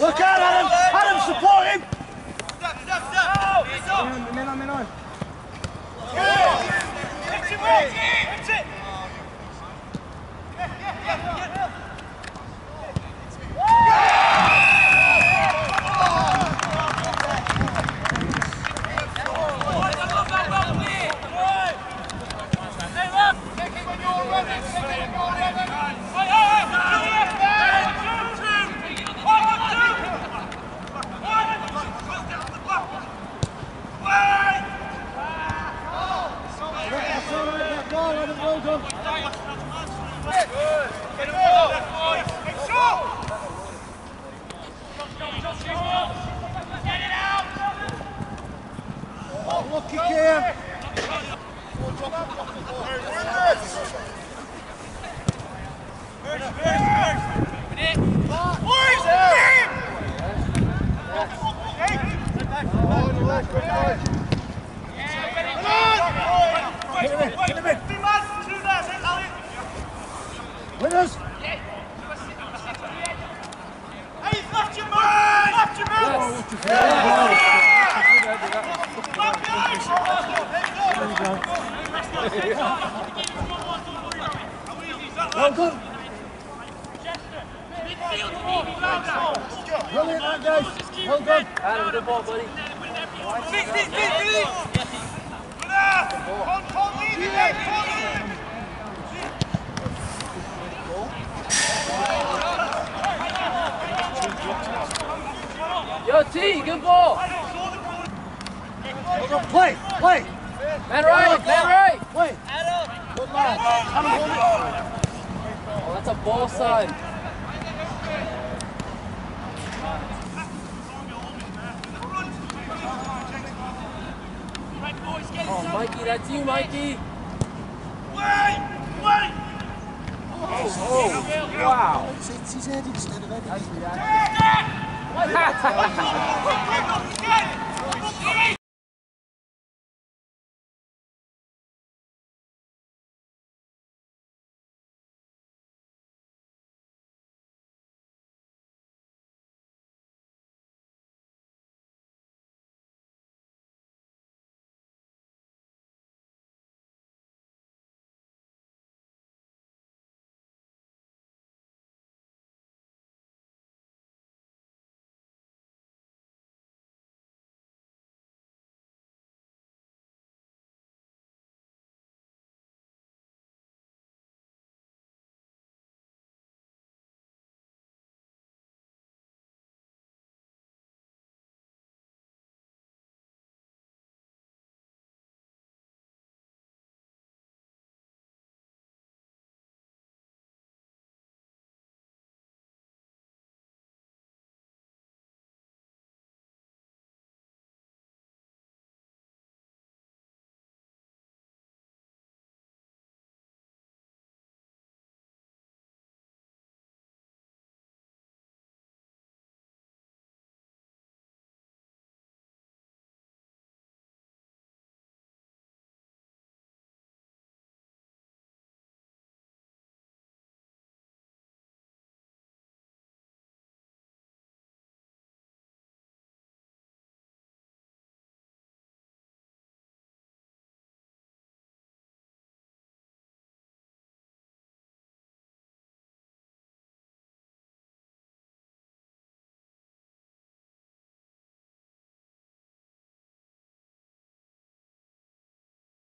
Look out, Adam! Adam, support him! Men on. Winners! Hey, left your man! Left your man! Well done! Brilliant that, guys! Well done! Adam, good ball, buddy. Yo, T, good ball. Well done. Play! Play! Man right! Play! Good lad! Adam, hold it! Oh, that's a ball side. Oh, Mikey, that's you, Mikey. Wait! Oh, wow. It's his head instead of anything. Nice reaction.